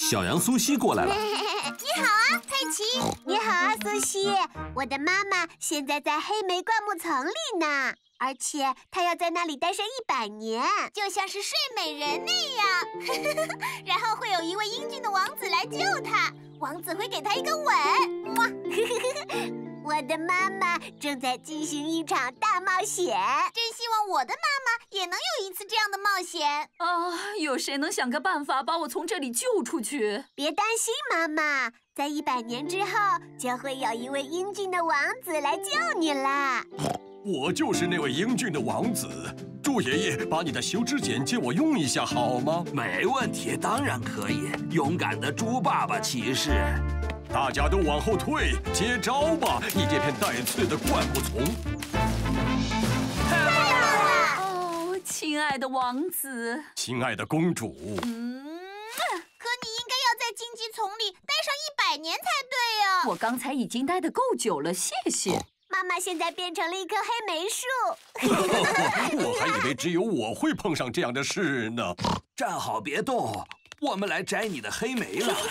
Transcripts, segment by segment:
小羊苏西过来了。 你好啊，佩奇。你好啊，苏西。我的妈妈现在在黑莓灌木丛里呢，而且她要在那里待上100年，就像是睡美人那样。然后会有一位英俊的王子来救她，王子会给她一个吻。哇！我的妈妈正在进行一场大冒险，真希望我的妈妈也能有一次这样的冒险。 啊，有谁能想个办法把我从这里救出去？ 别担心，妈妈，在100年之后，就会有一位英俊的王子来救你啦。 我就是那位英俊的王子。猪爷爷，把你的修指剪借我用一下好吗？ 没问题，当然可以。勇敢的猪爸爸骑士。 大家都往后退，接招吧！你这片带刺的灌木丛。 太棒了！ 哦，亲爱的王子， 亲爱的公主。 可你应该要在荆棘丛里待上100年才对呀。 我刚才已经待得够久了，谢谢。 妈妈现在变成了一棵黑莓树。 我还以为只有我会碰上这样的事呢。 站好，别动，我们来摘你的黑莓了。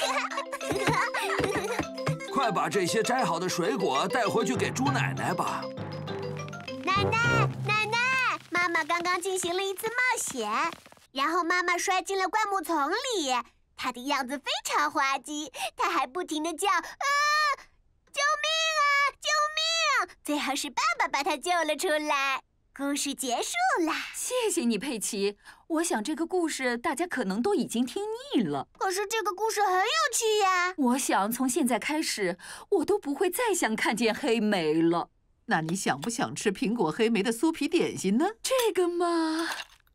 快把这些摘好的水果带回去给猪奶奶吧。 奶奶，妈妈刚刚进行了一次冒险，然后妈妈摔进了灌木丛里，她的样子非常滑稽，她还不停地叫啊！救命啊！救命！最后是爸爸把她救了出来。故事结束了。 谢谢你，佩奇。我想这个故事大家可能都已经听腻了。 可是这个故事很有趣呀。 我想从现在开始，我都不会再想看见黑莓了。 那你想不想吃苹果黑莓的酥皮点心呢？ 这个嘛，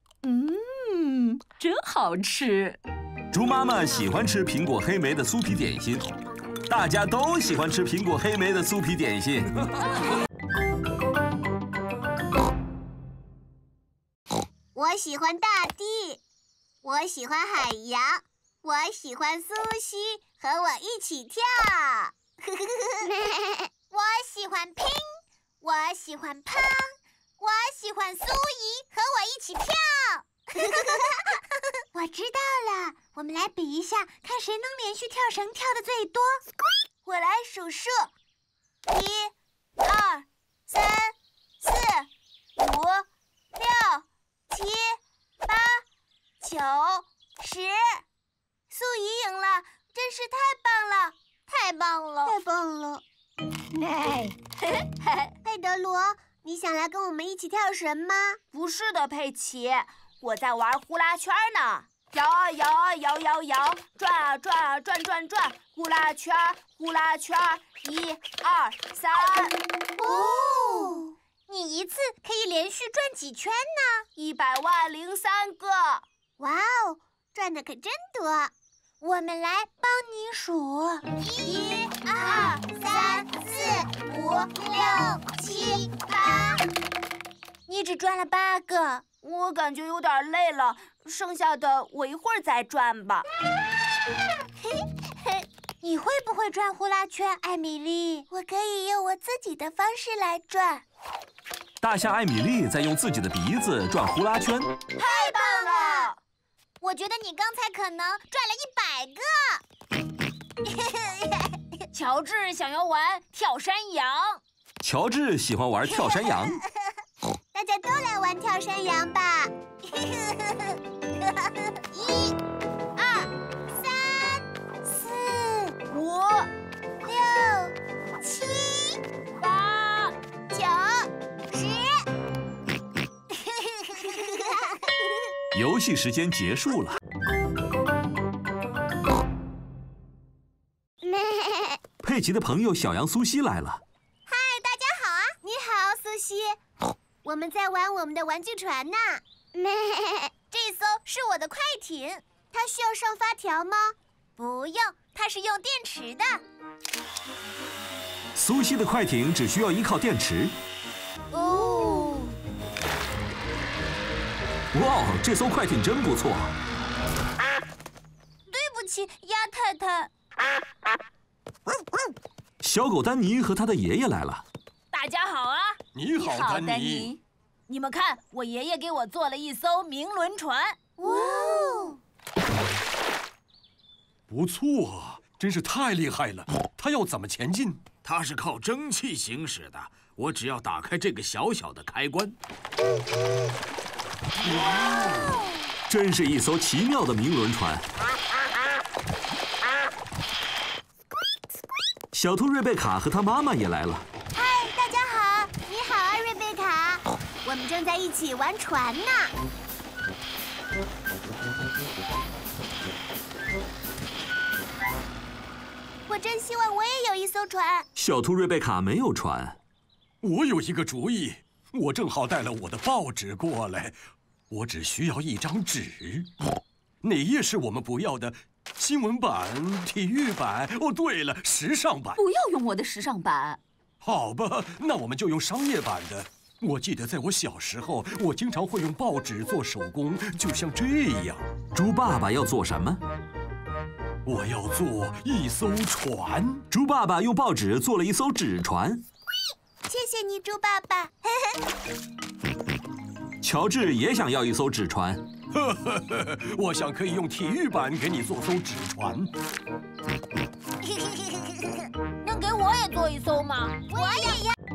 真好吃。 猪妈妈喜欢吃苹果黑莓的酥皮点心，大家都喜欢吃苹果黑莓的酥皮点心。 我喜欢大地，我喜欢海洋，我喜欢苏西，和我一起跳。我喜欢拼，我喜欢胖，我喜欢苏怡，和我一起跳。我知道了，我们来比一下，看谁能连续跳绳跳得最多。我来数数：1、2、3、4、5、6、7、8、9、10，苏怡赢了，真是太棒了，太棒了，太棒了！佩德罗，你想来跟我们一起跳绳吗？ 不是的，佩奇，我在玩呼啦圈呢，摇啊摇啊摇摇摇，转啊转啊转转转，呼啦圈呼啦圈，1、2、3。 哦，你一次可以连续转几圈呢 ？100万03个！ 哇哦，转的可真多！我们来帮你数：1、2、3、4、5、6、7、8。 你只转了8个，我感觉有点累了，剩下的我一会儿再转吧。 你会不会转呼啦圈，艾米丽？我可以用我自己的方式来转。 大象艾米丽在用自己的鼻子转呼啦圈， 太棒了！ 我觉得你刚才可能转了100个。 乔治想要玩跳山羊。 乔治喜欢玩跳山羊。 大家都来玩跳山羊吧！1、2、3、4、 5、 6、7、 8、 9、10。 游戏时间结束了。佩奇的朋友小羊苏西来了。 嗨，大家好啊！你好，苏西。我们在玩我们的玩具船呢。这艘是我的快艇，它需要上发条吗？不用，它是用电池的。 苏西的快艇只需要依靠电池。 哦。 哇，这艘快艇真不错。 对不起，鸭太太。 小狗丹尼和他的爷爷来了。 大家好啊！ 你好，丹尼。 你们看，我爷爷给我做了一艘明轮船。 哇哦！ 不错啊，真是太厉害了。它要怎么前进？ 它是靠蒸汽行驶的。我只要打开这个小小的开关。 真是一艘奇妙的明轮船。小兔瑞贝卡和她妈妈也来了。 嗨，大家好！你好啊，瑞贝卡。我们正在一起玩船呢。我真希望我也有一艘船。 小兔瑞贝卡没有船。 我有一个主意，我正好带了我的报纸过来，我只需要一张纸。哪页是我们不要的？新闻版、体育版，哦，对了，时尚版。 不要用我的时尚版。 好吧，那我们就用商业版的。我记得在我小时候，我经常会用报纸做手工，就像这样。 猪爸爸要做什么？ 我要做一艘船。 猪爸爸用报纸做了一艘纸船。 谢谢你，猪爸爸。 乔治也想要一艘纸船。 我想可以用体育版给你做艘纸船。 能给我也做一艘吗？ 我也要。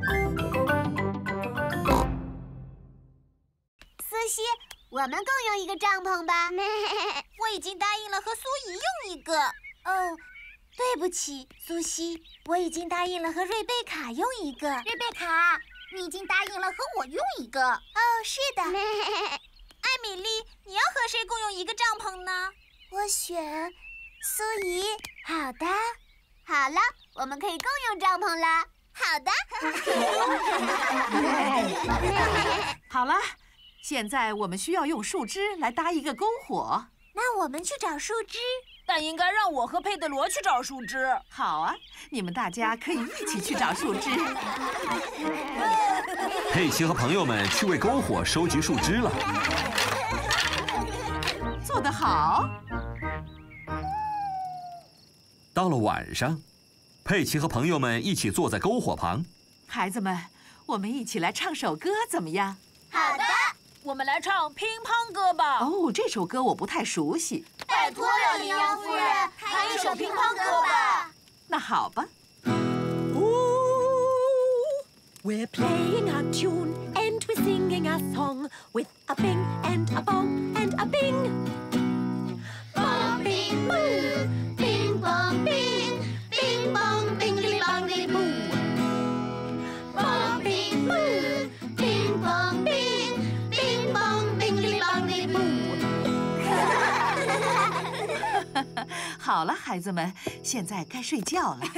苏西，我们共用一个帐篷吧。 我已经答应了和苏怡用一个。 哦，对不起，苏西，我已经答应了和瑞贝卡用一个。 瑞贝卡，你已经答应了和我用一个。 哦，是的。 艾米丽，你要和谁共用一个帐篷呢？ 我选苏怡。好的。好了，我们可以共用帐篷了。好的。 好了，现在我们需要用树枝来搭一个篝火。 那我们去找树枝。 但应该让我和佩德罗去找树枝。 好啊，你们大家可以一起去找树枝。 佩奇和朋友们去为篝火收集树枝了。 做得好。 到了晚上，佩奇和朋友们一起坐在篝火旁。 孩子们，我们一起来唱首歌怎么样？ 好的。 我们来唱乒乓歌吧。 哦，这首歌我不太熟悉。 拜托了，羚羊夫人，弹一首乒乓歌吧。 那好吧。 We're playing our tune and we're singing our song with a bing and a bong and a bing. Bong bing boo, bing bong bing, bing bong bingly bongly boo. Bong bing boo, bing bong bing, bing bong bingly bongly boo. 好了，孩子们，现在该睡觉了。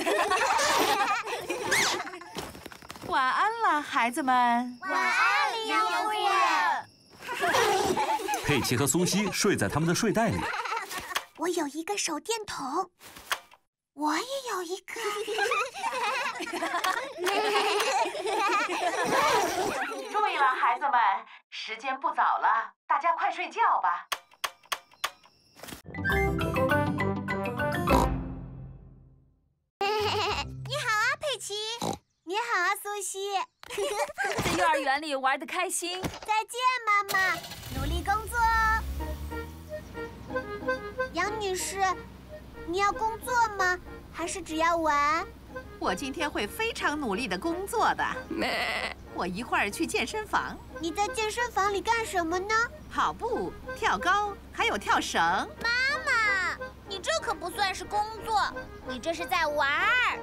晚安了，孩子们。 晚安，羚羊夫人。 佩奇和苏西睡在他们的睡袋里。 我有一个手电筒，我也有一个。 注意了，孩子们，时间不早了，大家快睡觉吧。 你好啊，佩奇。你好啊，苏西。 在幼儿园里玩得开心。 再见，妈妈，努力工作哦。杨女士，你要工作吗？还是只要玩？ 我今天会非常努力的工作的。我一会儿去健身房。 你在健身房里干什么呢？ 跑步、跳高，还有跳绳。 妈妈，你这可不算是工作，你这是在玩儿。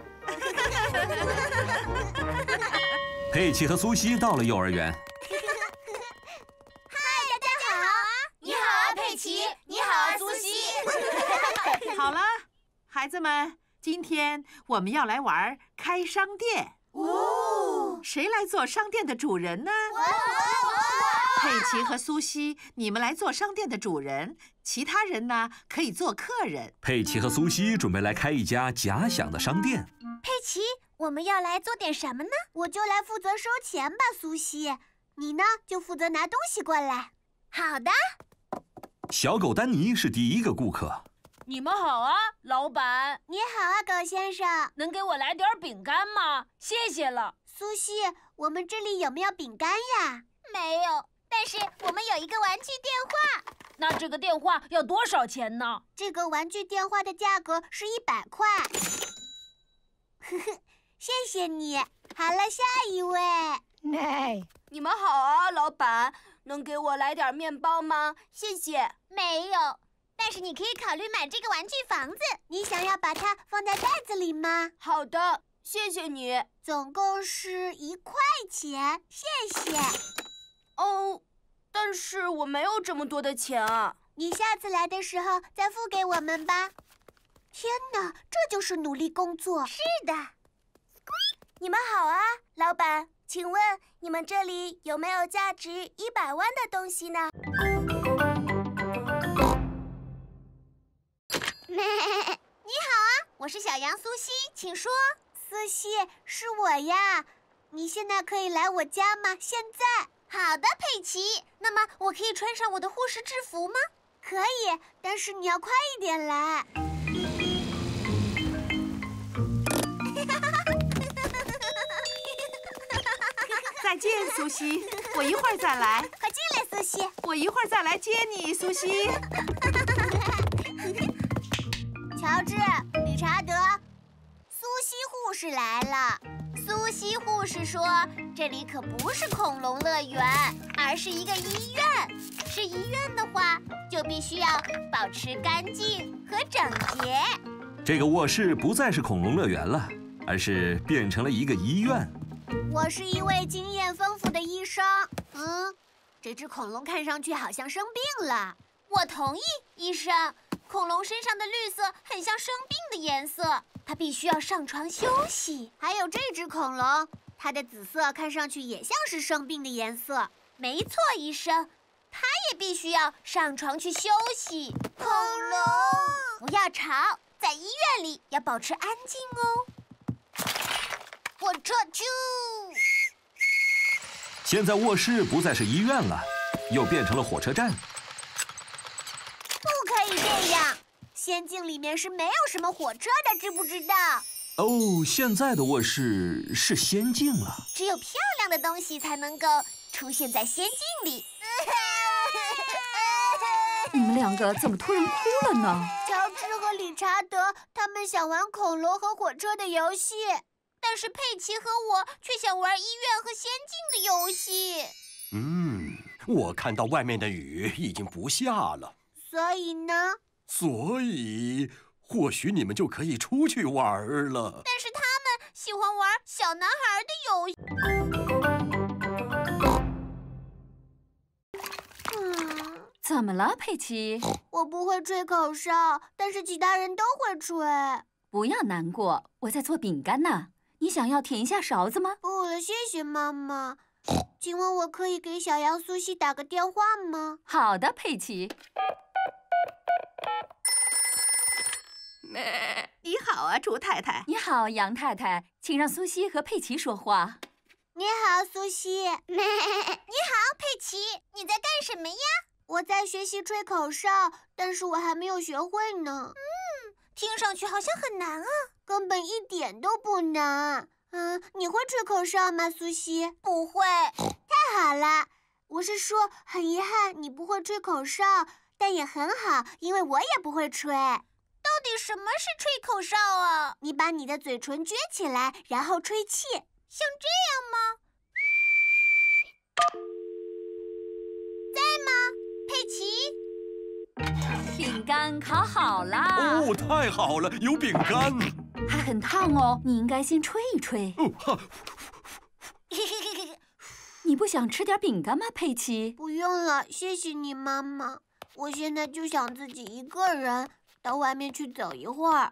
佩奇和苏西到了幼儿园。 嗨，大家好。 你好啊，佩奇。你好啊，苏西。 好了，孩子们，今天我们要来玩开商店。 哦， 谁来做商店的主人呢？佩奇和苏西，你们来做商店的主人，其他人呢可以做客人。 佩奇和苏西准备来开一家假想的商店。 佩奇，我们要来做点什么呢？我就来负责收钱吧，苏西。你呢，就负责拿东西过来。好的。 小狗丹尼是第一个顾客。 你们好啊，老板。 你好啊，狗先生。 能给我来点饼干吗？谢谢了。 苏西，我们这里有没有饼干呀？ 没有，但是我们有一个玩具电话。 那这个电话要多少钱呢？ 这个玩具电话的价格是100块。呵呵，谢谢你。好了，下一位。 你们好啊，老板，能给我来点面包吗？谢谢。 没有，但是你可以考虑买这个玩具房子。你想要把它放在袋子里吗？ 好的，谢谢你。 总共是1块钱，谢谢。 哦，但是我没有这么多的钱啊。 你下次来的时候再付给我们吧。天哪，这就是努力工作。 是的。你们好啊，老板，请问你们这里有没有价值100万的东西呢？ 你好啊，我是小羊苏西，请说。苏西，是我呀。你现在可以来我家吗？现在。好的，佩奇。那么我可以穿上我的护士制服吗？可以，但是你要快一点来。 再见，苏西，我一会儿再来。 快进来，苏西。 我一会儿再来接你，苏西。 乔治、理查德，苏西护士来了。苏西护士说，这里可不是恐龙乐园，而是一个医院。是医院的话，就必须要保持干净和整洁。 这个卧室不再是恐龙乐园了，而是变成了一个医院。 我是一位经验丰富的医生。这只恐龙看上去好像生病了。我同意，医生。恐龙身上的绿色很像生病的颜色，它必须要上床休息。还有这只恐龙，它的紫色看上去也像是生病的颜色。没错，医生，它也必须要上床去休息。恐龙，不要吵，在医院里要保持安静哦。火车啾！ 现在卧室不再是医院了，又变成了火车站。 不可以这样，仙境里面是没有什么火车的，知不知道？ 哦，现在的卧室是仙境了。 只有漂亮的东西才能够出现在仙境里。 你们两个怎么突然哭了呢？ 乔治和理查德他们想玩恐龙和火车的游戏，但是佩奇和我却想玩医院和仙境的游戏。 我看到外面的雨已经不下了。 所以呢？ 所以，或许你们就可以出去玩了。 但是他们喜欢玩小男孩的游戏。 怎么了，佩奇？ 我不会吹口哨，但是其他人都会吹。 不要难过，我在做饼干呢。你想要舔一下勺子吗？ 不了，谢谢妈妈。请问我可以给小羊苏西打个电话吗？ 好的，佩奇。 你好啊，猪太太。 你好，羊太太，请让苏西和佩奇说话。 你好，苏西。你好，佩奇。你在干什么呀？我在学习吹口哨，但是我还没有学会呢。听上去好像很难啊。根本一点都不难。你会吹口哨吗，苏西？不会。太好了。我是说，很遗憾你不会吹口哨，但也很好，因为我也不会吹。到底什么是吹口哨啊？你把你的嘴唇撅起来，然后吹气，像这样吗？在吗，佩奇？ 饼干烤好啦！ 哦，太好了，有饼干。 还很烫哦，你应该先吹一吹。你不想吃点饼干吗，佩奇？ 不用了，谢谢你，妈妈。我现在就想自己一个人到外面去走一会儿。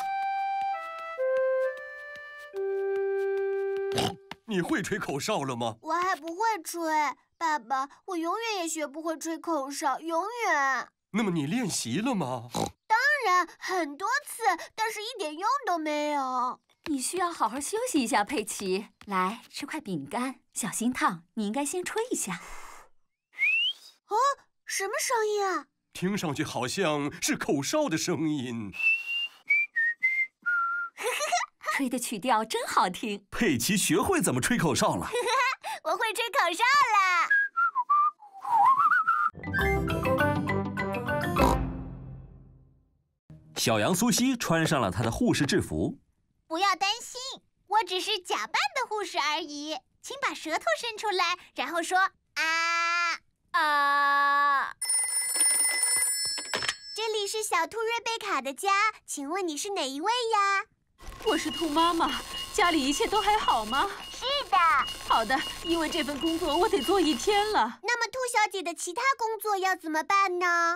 你会吹口哨了吗？ 我还不会吹，爸爸，我永远也学不会吹口哨，永远。 那么你练习了吗？ 当然，很多次，但是一点用都没有。 你需要好好休息一下，佩奇。来，吃块饼干，小心烫。你应该先吹一下。 哦，什么声音啊？ 听上去好像是口哨的声音。 吹的曲调真好听。 佩奇学会怎么吹口哨了。 我会吹口哨了。 小羊苏西穿上了她的护士制服。 不要担心，我只是假扮的护士而已。请把舌头伸出来，然后说啊啊。这里是小兔瑞贝卡的家，请问你是哪一位呀？ 我是兔妈妈，家里一切都还好吗？ 是的。 好的，因为这份工作我得做1天了。 那么兔小姐的其他工作要怎么办呢？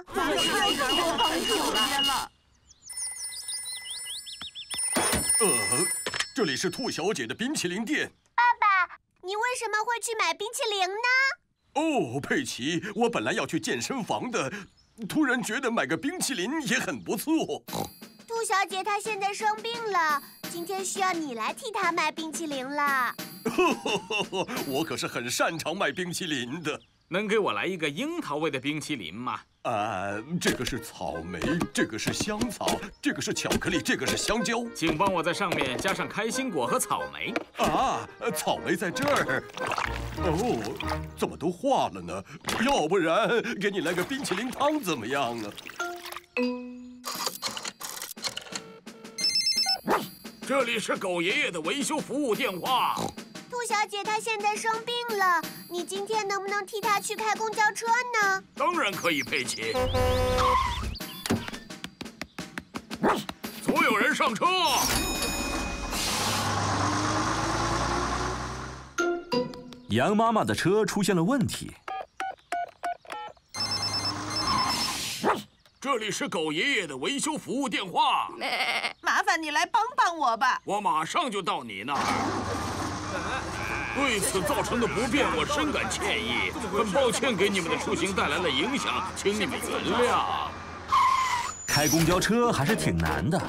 这里是兔小姐的冰淇淋店。 爸爸，你为什么会去买冰淇淋呢？ 哦，佩奇，我本来要去健身房的，突然觉得买个冰淇淋也很不错。 兔小姐她现在生病了，今天需要你来替她买冰淇淋了。 我可是很擅长卖冰淇淋的。 能给我来一个樱桃味的冰淇淋吗？ 这个是草莓，这个是香草，这个是巧克力，这个是香蕉。 请帮我在上面加上开心果和草莓。 草莓在这儿。哦，怎么都化了呢？要不然给你来个冰淇淋汤怎么样啊？ 这里是狗爷爷的维修服务电话。 兔小姐她现在生病了，你今天能不能替她去开公交车呢？ 当然可以，佩奇。所有人上车。 羊妈妈的车出现了问题。 这里是狗爷爷的维修服务电话。 麻烦你来帮帮我吧。 我马上就到你那儿。对此造成的不便，我深感歉意，很抱歉给你们的出行带来了影响，请你们原谅。 开公交车还是挺难的。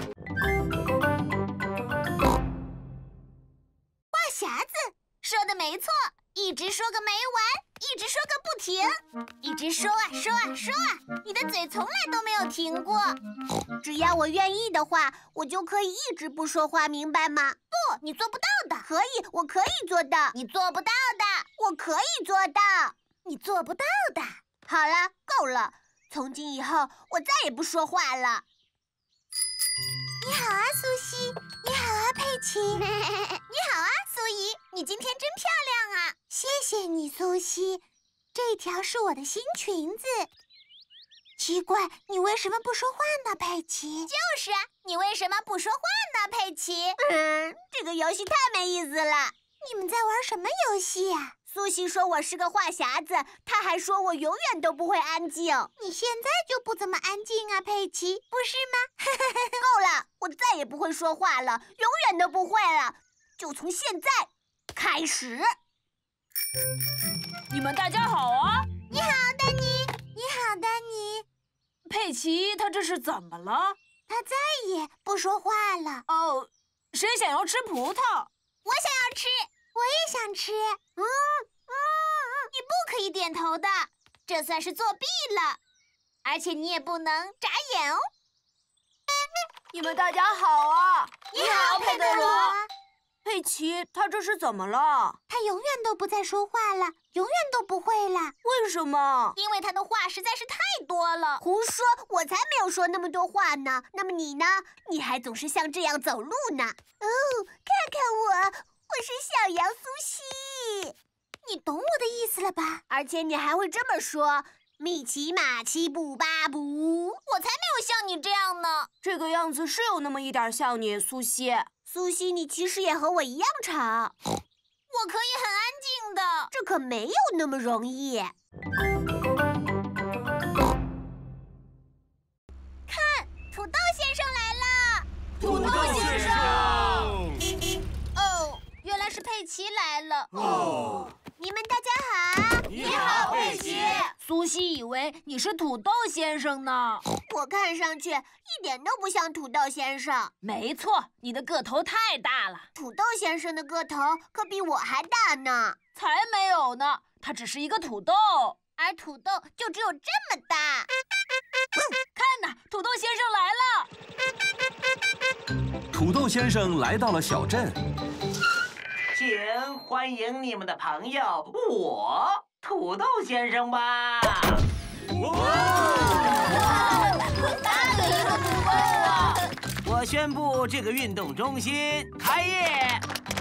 话匣子，说的没错，一直说个没完，一直说个不停，一直说啊说啊说啊，你的嘴从来都没有停过。只要我愿意的话，我就可以一直不说话，明白吗？不，你做不到的。可以，我可以做到。你做不到的。我可以做到。你做不到的。好了，够了。从今以后，我再也不说话了。你好啊，苏西。你好啊，佩奇。你好啊，苏怡。你今天真漂亮啊！谢谢你，苏西。这条是我的新裙子。奇怪，你为什么不说话呢，佩奇？就是啊，你为什么不说话呢，佩奇？这个游戏太没意思了。你们在玩什么游戏呀？苏西说我是个话匣子，她还说我永远都不会安静。你现在就不怎么安静啊，佩奇，不是吗？够了，我再也不会说话了，永远都不会了。就从现在开始。 你们大家好啊！ 你好，丹尼。你好，丹尼。 佩奇，她这是怎么了？ 她再也不说话了。 哦，谁想要吃葡萄？ 我想要吃，我也想吃。你不可以点头的，这算是作弊了。而且你也不能眨眼哦。 你们大家好啊！ 你好，佩德罗。 佩奇，他这是怎么了？ 他永远都不再说话了，永远都不会了。 为什么？ 因为他的话实在是太多了。胡说，我才没有说那么多话呢。那么你呢？你还总是像这样走路呢。哦，看看我是小羊苏西。你懂我的意思了吧？而且你还会这么说：米奇马奇布巴布。我才没有像你这样呢。 这个样子是有那么一点像你，苏西。 苏西，你其实也和我一样吵。我可以很安静的，这可没有那么容易。看，土豆先生来了！ 土豆先生！ 哦，原来是佩奇来了。 哦， 你们大家好。 你好，佩奇。 苏西以为你是土豆先生呢。 我看上去一点都不像土豆先生。 没错，你的个头太大了。 土豆先生的个头可比我还大呢。 才没有呢，他只是一个土豆， 而土豆就只有这么大。 看呐，土豆先生来了。 土豆先生来到了小镇。 请欢迎你们的朋友，我土豆先生吧。 大的一个土豆啊！ 宣布这个运动中心开业。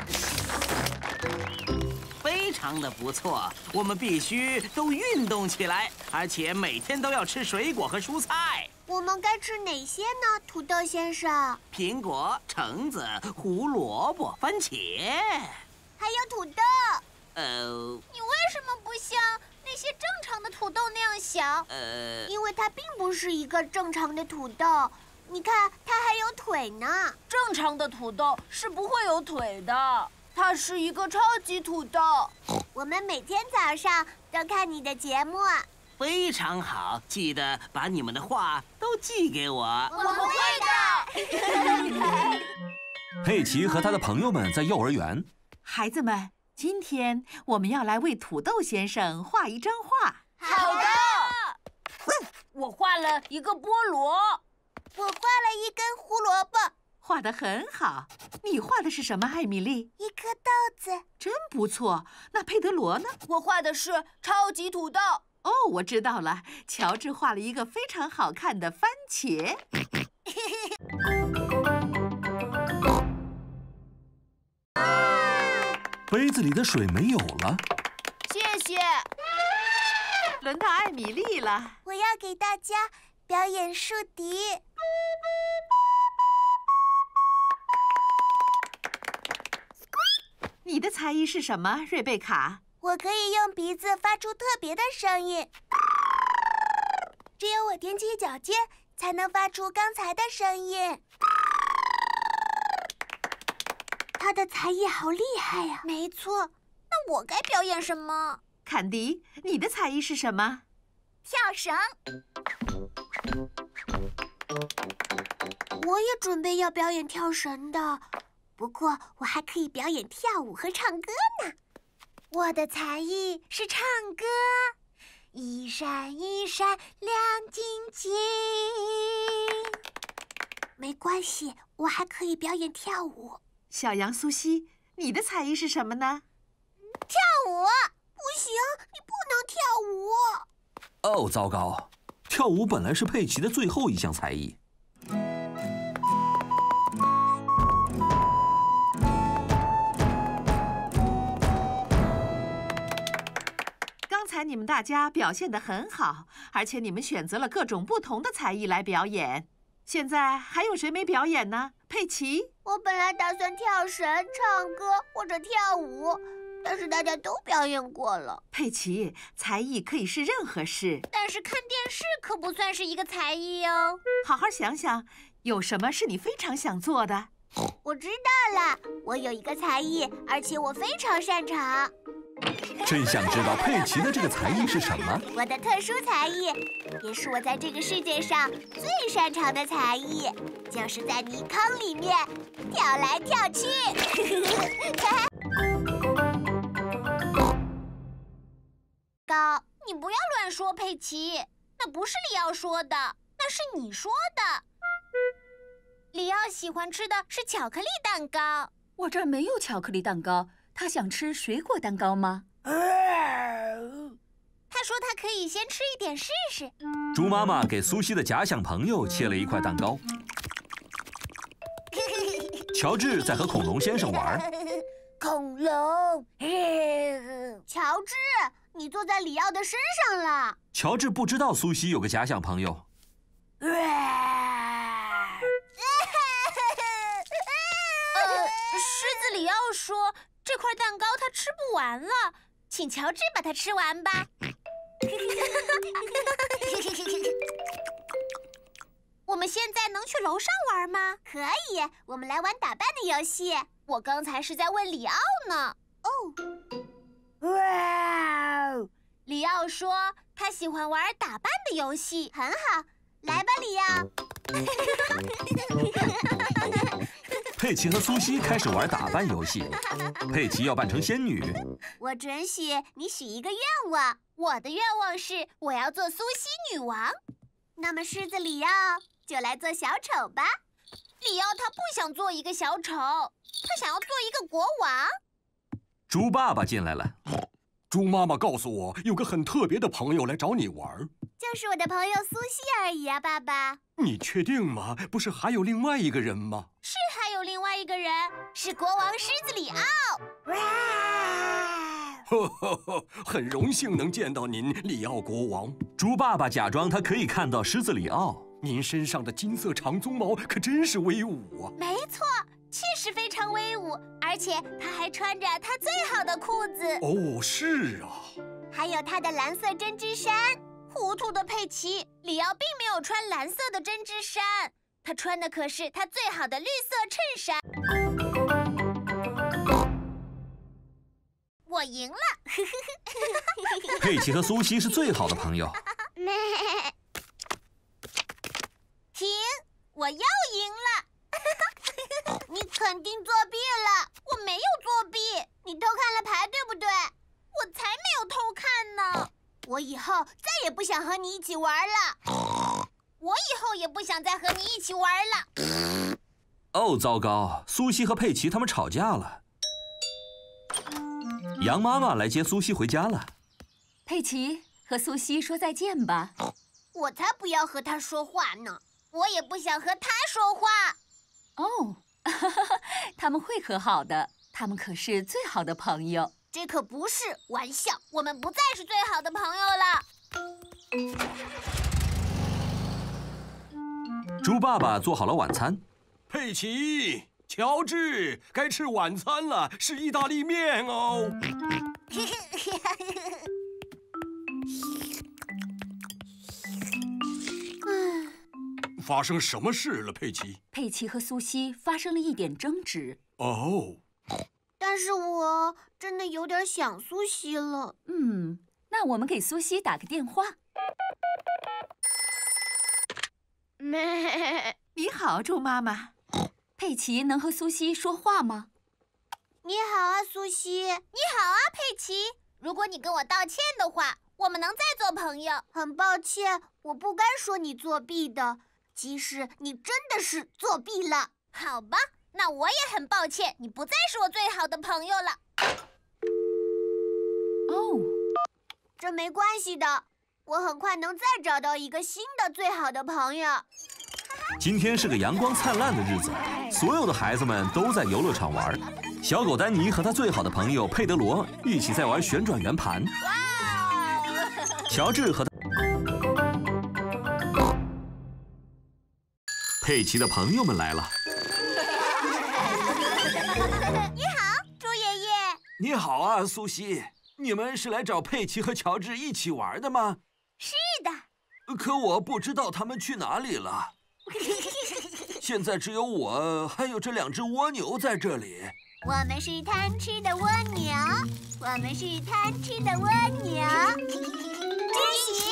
非常的不错，我们必须都运动起来，而且每天都要吃水果和蔬菜。 我们该吃哪些呢，土豆先生？ 苹果、橙子、胡萝卜、番茄， 还有土豆。 你为什么不像那些正常的土豆那样小？ 因为它并不是一个正常的土豆。你看，它还有腿呢。 正常的土豆是不会有腿的，它是一个超级土豆。 我们每天早上都看你的节目。 非常好，记得把你们的话都寄给我。 我们会的。 佩奇和他的朋友们在幼儿园。 孩子们，今天我们要来为土豆先生画一张画。 好的。我画了一个菠萝。 我画了一根胡萝卜。 画得很好。你画的是什么，艾米丽？ 一颗豆子。 真不错。那佩德罗呢？ 我画的是超级土豆。 哦，我知道了。乔治画了一个非常好看的番茄。 杯子里的水没有了。 谢谢。 轮到艾米丽了。 我要给大家表演竖笛。 你的才艺是什么，瑞贝卡？ 我可以用鼻子发出特别的声音，只有我踮起脚尖才能发出刚才的声音。 他的才艺好厉害呀！ 没错，那我该表演什么？ 坎迪，你的才艺是什么？ 跳绳。 我也准备要表演跳绳的，不过我还可以表演跳舞和唱歌呢。我的才艺是唱歌，一闪一闪亮晶晶。没关系，我还可以表演跳舞。 小羊苏西，你的才艺是什么呢？ 跳舞。不行，你不能跳舞。 哦，糟糕！跳舞本来是佩奇的最后一项才艺。 刚才你们大家表现得很好，而且你们选择了各种不同的才艺来表演。现在还有谁没表演呢？佩奇？ 我本来打算跳绳、唱歌或者跳舞，但是大家都表演过了。 佩奇，才艺可以是任何事， 但是看电视可不算是一个才艺哦。 好好想想，有什么是你非常想做的？ 我知道了，我有一个才艺，而且我非常擅长。 真想知道佩奇的这个才艺是什么？ 我的特殊才艺，也是我在这个世界上最擅长的才艺，就是在泥坑里面跳来跳去。 高，你不要乱说，佩奇，那不是里奥说的，那是你说的。里奥喜欢吃的是巧克力蛋糕。 我这儿没有巧克力蛋糕，他想吃水果蛋糕吗？ 他说他可以先吃一点试试。 猪妈妈给苏西的假想朋友切了一块蛋糕。乔治在和恐龙先生玩。 恐龙，乔治，你坐在里奥的身上了。 乔治不知道苏西有个假想朋友。 狮子里奥说这块蛋糕他吃不完了，请乔治把它吃完吧。我们现在能去楼上玩吗？ 可以，我们来玩打扮的游戏。 我刚才是在问里奥呢。 哇！ 里奥说他喜欢玩打扮的游戏。 很好，来吧，里奥。 佩奇和苏西开始玩打扮游戏。佩奇要扮成仙女。 我准许你许一个愿望。 我的愿望是我要做苏西女王。 那么狮子里奥就来做小丑吧。 里奥他不想做一个小丑，他想要做一个国王。 猪爸爸进来了。 猪妈妈告诉我，有个很特别的朋友来找你玩。 就是我的朋友苏西而已啊，爸爸。 你确定吗？不是还有另外一个人吗？ 是还有另外一个人，是国王狮子里奥。 呵呵呵，很荣幸能见到您，里奥国王。 猪爸爸假装他可以看到狮子里奥。 您身上的金色长鬃毛可真是威武啊！ 没错，确实非常威武，而且他还穿着他最好的裤子。 哦，是啊。 还有他的蓝色针织衫。糊涂的佩奇，里奥并没有穿蓝色的针织衫，他穿的可是他最好的绿色衬衫。我赢了！ 佩奇和苏西是最好的朋友。 停！我又赢了！你肯定作弊了！我没有作弊，你偷看了牌，对不对？我才没有偷看呢！我以后再也不想和你一起玩了。我以后也不想再和你一起玩了。 哦，糟糕！苏西和佩奇他们吵架了。羊妈妈来接苏西回家了。 佩奇和苏西说再见吧。 我才不要和他说话呢！我也不想和他说话。 哦，他们会和好的，他们可是最好的朋友。 这可不是玩笑，我们不再是最好的朋友了。 猪爸爸做好了晚餐。 佩奇、乔治，该吃晚餐了，是意大利面哦。发生什么事了，佩奇？ 佩奇和苏西发生了一点争执。 哦。 但是我真的有点想苏西了。 那我们给苏西打个电话。 你好，猪妈妈。 佩奇能和苏西说话吗？ 你好啊，苏西。你好啊，佩奇。如果你跟我道歉的话，我们能再做朋友。很抱歉，我不该说你作弊的，即使你真的是作弊了。好吧。那我也很抱歉，你不再是我最好的朋友了。 哦， 这没关系的，我很快能再找到一个新的最好的朋友。 今天是个阳光灿烂的日子，所有的孩子们都在游乐场玩。小狗丹尼和他最好的朋友佩德罗一起在玩旋转圆盘。乔治和他佩奇的朋友们来了。 你好，猪爷爷。 你好啊，苏西。你们是来找佩奇和乔治一起玩的吗？ 是的。 可我不知道他们去哪里了。现在只有我还有这2只蜗牛在这里。 我们是贪吃的蜗牛，我们是贪吃的蜗牛。惊喜！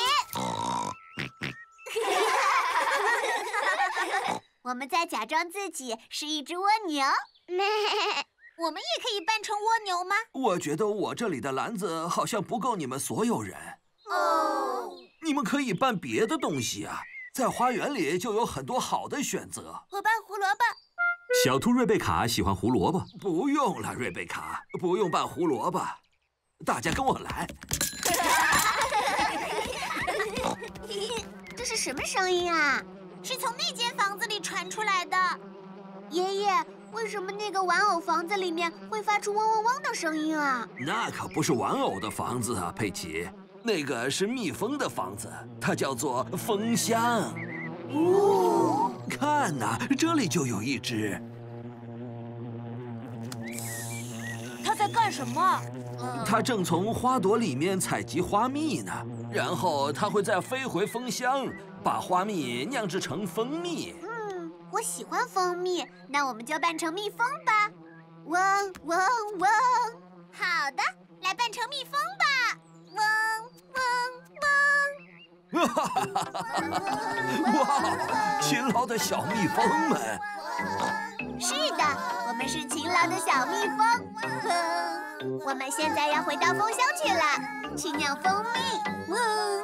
我们在假装自己是一只蜗牛。我们也可以扮成蜗牛吗？ 我觉得我这里的篮子好像不够你们所有人。 哦， 你们可以扮别的东西啊，在花园里就有很多好的选择。 我扮胡萝卜。 小兔瑞贝卡喜欢胡萝卜。 不用了，瑞贝卡，不用扮胡萝卜。大家跟我来。 这是什么声音啊？是从那间房子里传出来的。爷爷，为什么那个玩偶房子里面会发出嗡嗡嗡的声音啊？ 那可不是玩偶的房子啊，佩奇，那个是蜜蜂的房子，它叫做蜂箱。哦，看呐，这里就有一只。 它在干什么？ 它正从花朵里面采集花蜜呢，然后它会再飞回蜂箱，把花蜜酿制成蜂蜜。 我喜欢蜂蜜，那我们就扮成蜜蜂吧。嗡嗡嗡。好的，来扮成蜜蜂吧。嗡嗡嗡。 哈哈哈哈！哇，勤劳的小蜜蜂们。 是的，我们是勤劳的小蜜蜂。我们现在要回到蜂箱去了，去酿蜂蜜。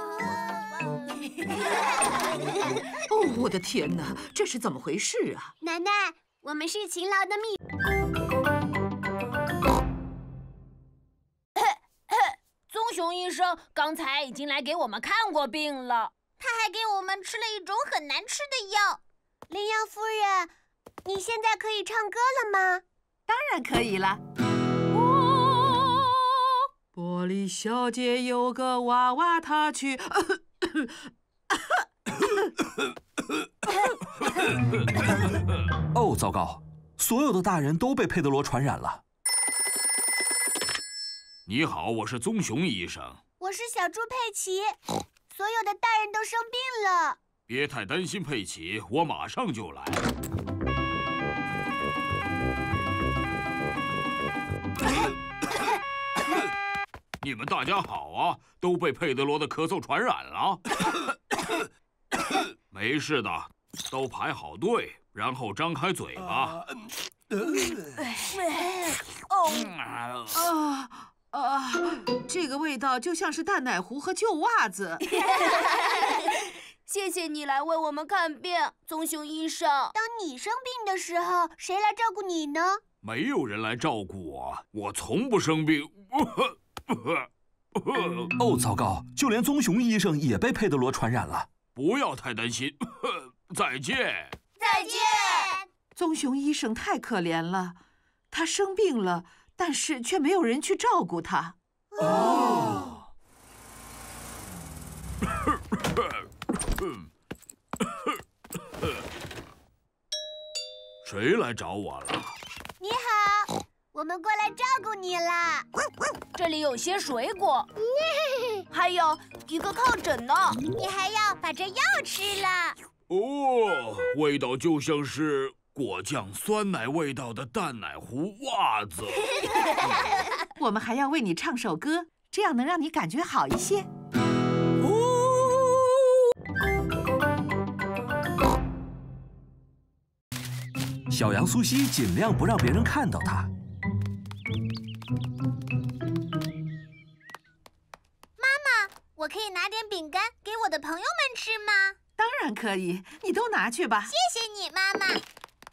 哦，我的天哪，这是怎么回事啊？ 奶奶，我们是勤劳的蜜。棕熊医医生刚才已经来给我们看过病了， 他还给我们吃了一种很难吃的药。羚羊夫人，你现在可以唱歌了吗？ 当然可以了。玻璃小姐有个娃娃，她去。 哦，糟糕！所有的大人都被佩德罗传染了。 你好，我是棕熊医生。 我是小猪佩奇。所有的大人都生病了。 别太担心，佩奇，我马上就来。你们大家好啊，都被佩德罗的咳嗽传染了。没事的，都排好队，然后张开嘴巴。 这个味道就像是淡奶糊和旧袜子。 谢谢你来为我们看病，棕熊医生。 当你生病的时候，谁来照顾你呢？ 没有人来照顾我，我从不生病。 哦，糟糕！就连棕熊医生也被佩德罗传染了。 不要太担心。再见。 再见。 棕熊医生太可怜了，他生病了，但是却没有人去照顾他。 哦。 谁来找我了？ 你好，我们过来照顾你啦。 这里有些水果，还有一个靠枕呢。 你还要把这药吃了。 哦，味道就像是果酱酸奶味道的淡奶糊袜子。 我们还要为你唱首歌，这样能让你感觉好一些。 小羊苏西尽量不让别人看到它。 妈妈，我可以拿点饼干给我的朋友们吃吗？ 当然可以，你都拿去吧。 谢谢你，妈妈。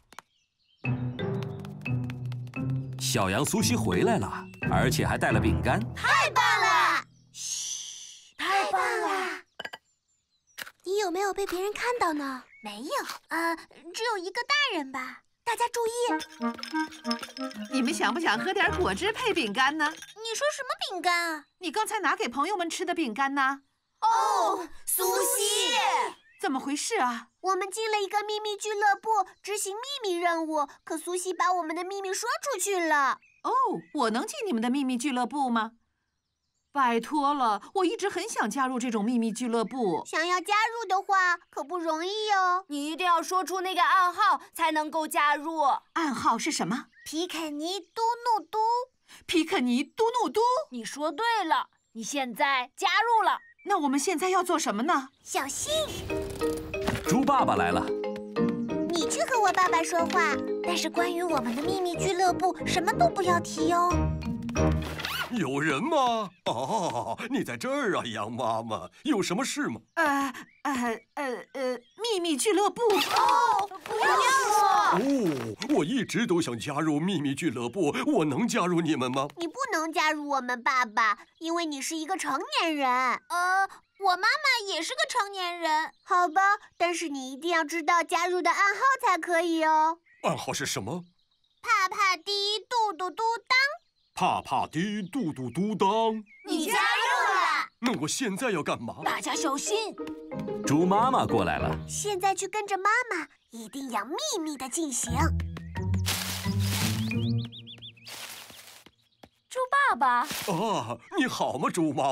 小羊苏西回来了，而且还带了饼干。 太棒了！嘘，太棒了！你有没有被别人看到呢？没有，只有一个大人吧。大家注意！ 你们想不想喝点果汁配饼干呢？ 你说什么饼干啊？ 你刚才拿给朋友们吃的饼干呢？ 哦，苏西， 怎么回事啊？ 我们进了一个秘密俱乐部，执行秘密任务，可苏西把我们的秘密说出去了。 哦，我能进你们的秘密俱乐部吗？拜托了，我一直很想加入这种秘密俱乐部。 想要加入的话，可不容易哦。 你一定要说出那个暗号才能够加入。 暗号是什么？ 皮肯尼嘟怒嘟。 皮肯尼嘟怒嘟。 你说对了，你现在加入了。 那我们现在要做什么呢？ 小心！ 猪爸爸来了。 你去和我爸爸说话，但是关于我们的秘密俱乐部，什么都不要提哦。 有人吗？哦，你在这儿啊，羊妈妈，有什么事吗？ 秘密俱乐部。 哦，不要说。 哦，我一直都想加入秘密俱乐部，我能加入你们吗？ 你不能加入我们，爸爸，因为你是一个成年人。我妈妈也是个成年人。好吧，但是你一定要知道加入的暗号才可以哦。 暗号是什么？ 帕帕迪嘟嘟嘟当。 帕帕迪嘟嘟嘟当。 你加入了。 那我现在要干嘛？ 大家小心！ 猪妈妈过来了。 现在去跟着妈妈，一定要秘密的进行。 猪爸爸。 啊，你好吗，猪妈？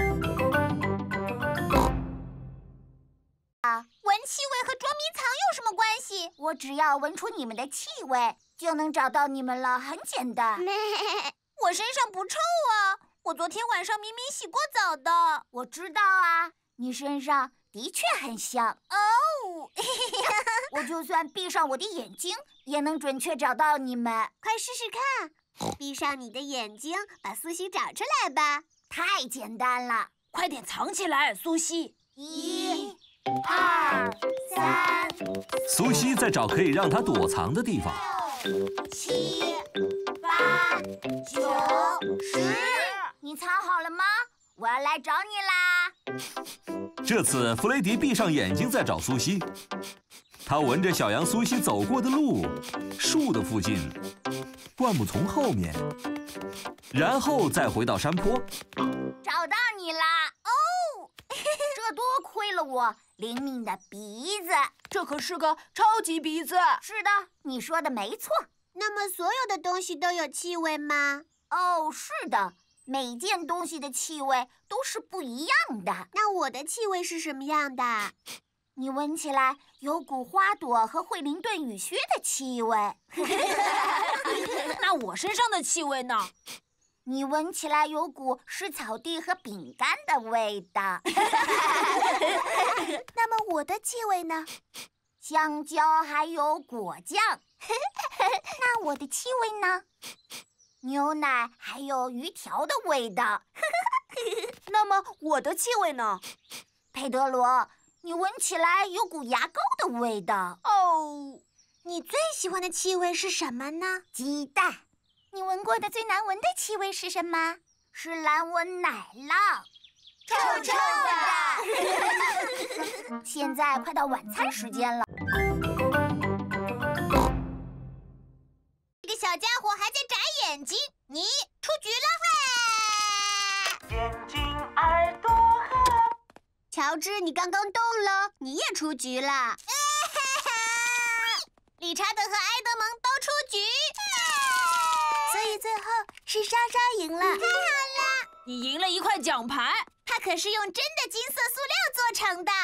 闻气味和捉迷藏有什么关系？我只要闻出你们的气味，就能找到你们了，很简单。我身上不臭啊，我昨天晚上明明洗过澡的。我知道啊，你身上的确很香哦。我就算闭上我的眼睛，也能准确找到你们。快试试看，闭上你的眼睛，把苏西找出来吧。太简单了， 快点藏起来，苏西。 1、2、3。 苏西在找可以让她躲藏的地方。 6、7、8、9、10。你藏好了吗？ 我要来找你啦！ 这次弗雷迪闭上眼睛在找苏西，他闻着小羊苏西走过的路，树的附近，灌木丛后面，然后再回到山坡。 找到你啦！哦，这多亏了我灵敏的鼻子。 这可是个超级鼻子。 是的，你说的没错。 那么所有的东西都有气味吗？ 哦，是的，每件东西的气味都是不一样的。 那我的气味是什么样的？ 你闻起来有股花朵和惠灵顿雨靴的气味。 那我身上的气味呢？ 你闻起来有股湿草地和饼干的味道。 那么我的气味呢？ 香蕉还有果酱。那我的气味呢？牛奶还有鱼条的味道。 那么我的气味呢？ 佩德罗，你闻起来有股牙膏的味道。 哦，你最喜欢的气味是什么呢？ 鸡蛋。 你闻过的最难闻的气味是什么？ 是蓝纹奶酪， 臭臭的。现在快到晚餐时间了。 这个小家伙还在眨眼睛，你出局了！ 眼睛、耳朵和…… 乔治，你刚刚动了，你也出局了。理查德和埃德蒙都出局。 所以最后是莎莎赢了。太好了！ 你赢了一块奖牌， 它可是用真的金色塑料做成的。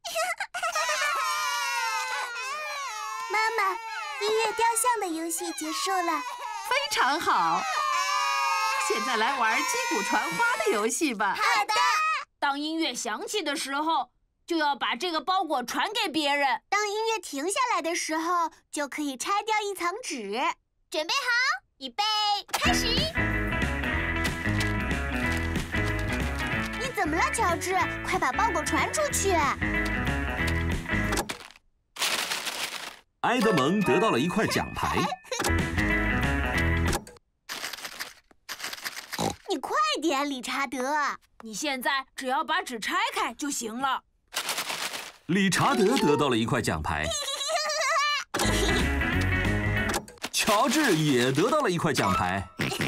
妈妈，音乐雕像的游戏结束了， 非常好。现在来玩击鼓传花的游戏吧。 好的。 当音乐响起的时候，就要把这个包裹传给别人。 当音乐停下来的时候，就可以拆掉一层纸。准备好，预备，开始！你怎么了，乔治？快把包裹传出去！ 埃德蒙得到了一块奖牌。 你快点，理查德！ 你现在只要把纸拆开就行了。 理查德得到了一块奖牌。乔治也得到了一块奖牌。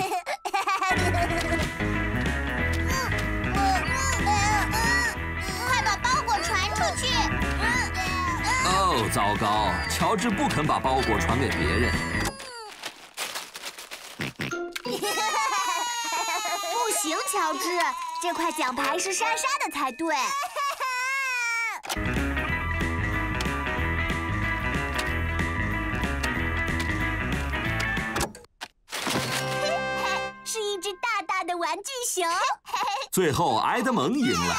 快把包裹传出去！ 哦，糟糕！乔治不肯把包裹传给别人。 不行，乔治，这块奖牌是莎莎的才对。是一只大大的玩具熊。 最后，埃德蒙赢了。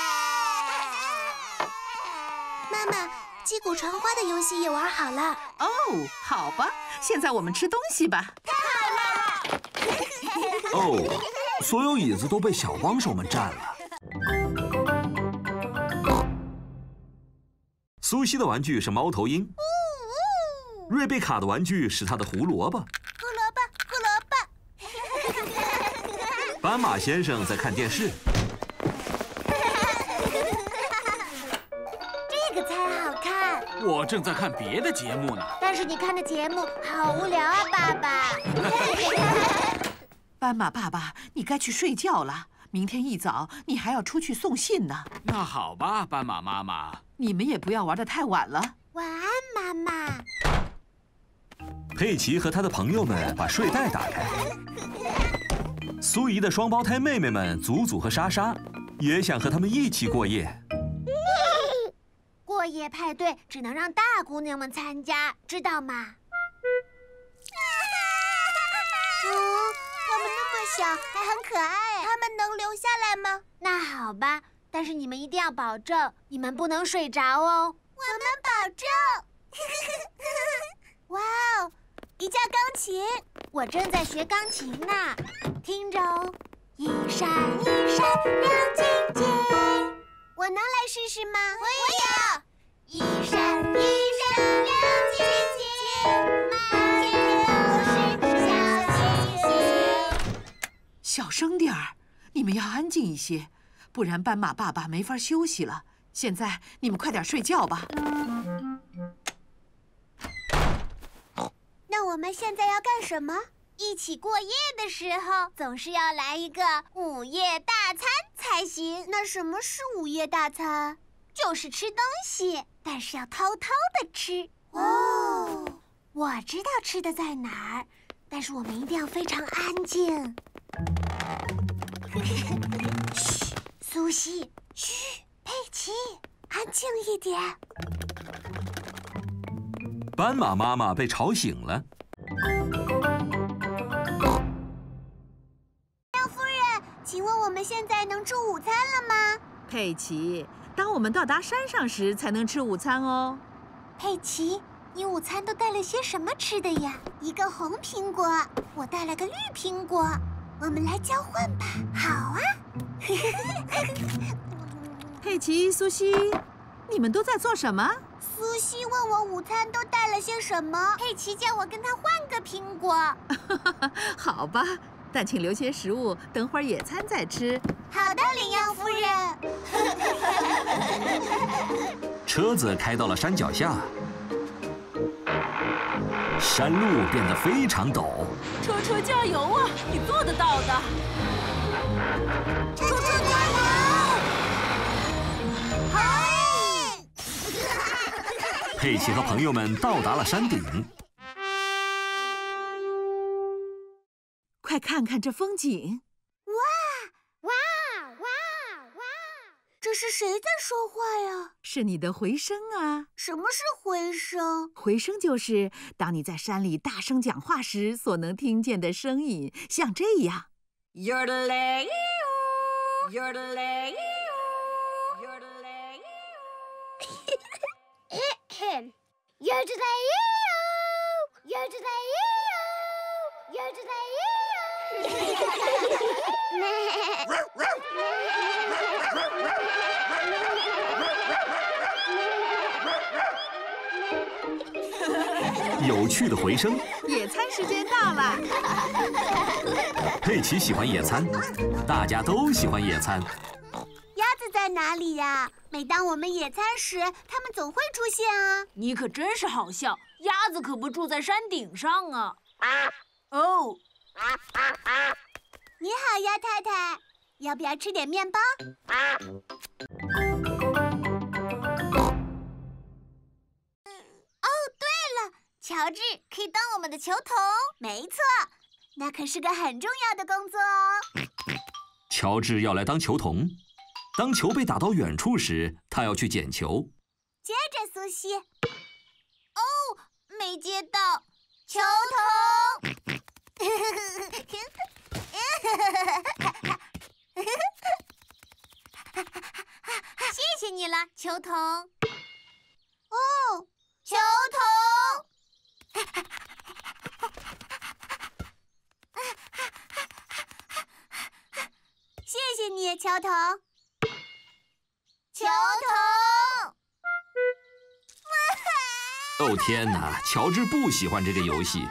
妈妈，击鼓传花的游戏也玩好了。 哦，好吧，现在我们吃东西吧。 太好了！ 哦，所有椅子都被小帮手们占了。苏西的玩具是猫头鹰，瑞贝卡的玩具是她的胡萝卜。 胡萝卜，胡萝卜。 斑马先生在看电视。 这个才好看。 我正在看别的节目呢。 但是你看的节目好无聊啊，爸爸。 斑马爸爸，你该去睡觉了。明天一早你还要出去送信呢。 那好吧，斑马妈妈。 你们也不要玩得太晚了。 晚安，妈妈。 佩奇和他的朋友们把睡袋打开。苏怡的双胞胎妹妹们祖祖和莎莎也想和他们一起过夜。 过夜派对只能让大姑娘们参加，知道吗？ 他们那么小，还很可爱。他们能留下来吗？ 那好吧，但是你们一定要保证，你们不能睡着哦。 我们保证。 哇哦，一架钢琴，我正在学钢琴呢。听着哦，一闪一闪亮晶晶。我能来试试吗？ 我也要。 一闪一闪亮晶晶，满天都是小星星。 小声点儿，你们要安静。 静一些，不然斑马爸爸没法休息了。现在你们快点睡觉吧。 那我们现在要干什么？一起过夜的时候，总是要来一个午夜大餐才行。那什么是午夜大餐？就是吃东西，但是要偷偷的吃。哦，我知道吃的在哪儿，但是我们一定要非常安静。嘘，苏西，嘘，佩奇，安静一点。 斑马妈妈被吵醒了。 杨夫人，请问我们现在能吃午餐了吗？ 佩奇，当我们到达山上时才能吃午餐哦。 佩奇，你午餐都带了些什么吃的呀？一个红苹果，我带了个绿苹果，我们来交换吧。好啊。 佩奇、苏西，你们都在做什么？ 苏西问我午餐都带了些什么，佩奇叫我跟他换个苹果。 好吧，但请留些食物，等会儿野餐再吃。 好的，羚羊夫人。 车子开到了山脚下，山路变得非常陡。 车加油啊！你做得到的。 车加油！嗨！ 佩奇和朋友们到达了山顶。 快看看这风景！ 哇！这是谁在说话呀？ 是你的回声啊！ 什么是回声？ 回声就是当你在山里大声讲话时所能听见的声音，像这样。 有趣的回声。 野餐时间到了。 佩奇喜欢野餐，大家都喜欢野餐。 鸭子在哪里呀？每当我们野餐时，它们总会出现啊。 你可真是好笑，鸭子可不住在山顶上啊。哦， 你好，鸭太太，要不要吃点面包？哦，对了，乔治可以当我们的球童。没错，那可是个很重要的工作哦。 乔治要来当球童，当球被打到远处时，他要去捡球。 接着，苏西。哦，没接到，球童。谢谢你了，球童。哦，球童。谢谢你，球童。球童。 哦天哪，乔治不喜欢这个游戏。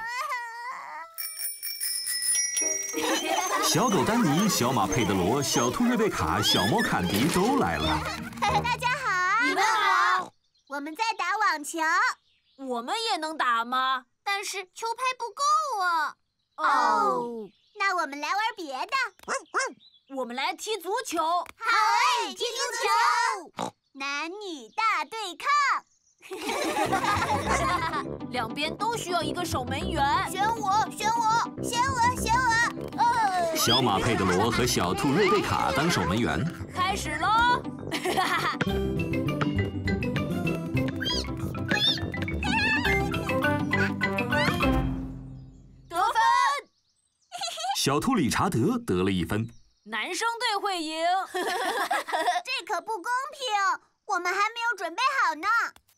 小狗丹尼、小马佩德罗、小兔瑞贝卡、小猫坎迪都来了。 大家好， 你们好。 我们在打网球， 我们也能打吗？ 但是球拍不够啊。 哦， 那我们来玩别的。 我们来踢足球。 好哎，踢足球，男女大对抗。 两边都需要一个守门员。 选我！ 小马佩德罗和小兔瑞贝卡当守门员。 开始喽！得分！ 小兔理查德得了1分。 男生队会赢。 这可不公平，我们还没有准备好呢。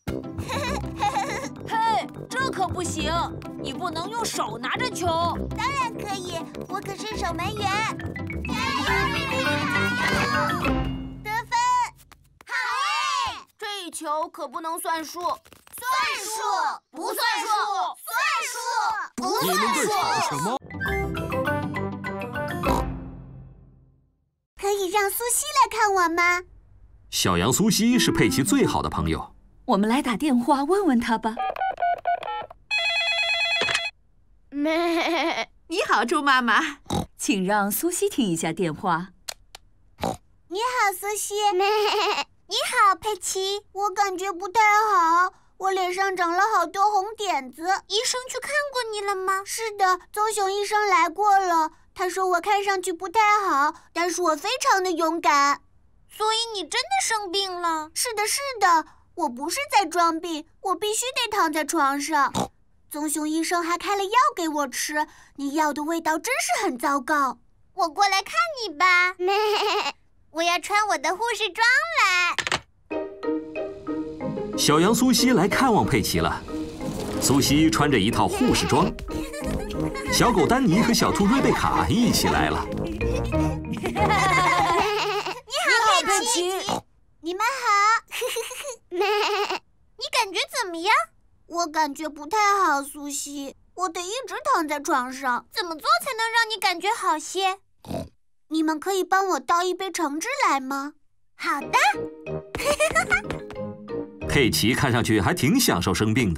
嘿，这可不行！你不能用手拿着球。 当然可以，我可是守门员。加油，瑞贝卡！得分！好哎！ 这一球可不能算数。 算数？不算数！算数！不你们在算数！ 吵什么？ 可以让苏西来看我吗？ 小羊苏西是佩奇最好的朋友。 我们来打电话问问他吧。 你好，猪妈妈， 请让苏西听一下电话。 你好，苏西。你好，佩奇。我感觉不太好，我脸上长了好多红点子。医生去看过你了吗？是的，棕熊医生来过了。他说我看上去不太好，但是我非常的勇敢。所以你真的生病了？是的，是的，我不是在装病，我必须得躺在床上。棕熊医生还开了药给我吃，你药的味道真是很糟糕。我过来看你吧。我要穿我的护士装来。 小羊苏西来看望佩奇了。苏西穿着一套护士装，小狗丹尼和小兔瑞贝卡一起来了。 你好，佩奇。你们好。你感觉怎么样？我感觉不太好，苏西。我得一直躺在床上。怎么做才能让你感觉好些？你们可以帮我倒一杯橙汁来吗？好的。 佩奇看上去还挺享受生病的。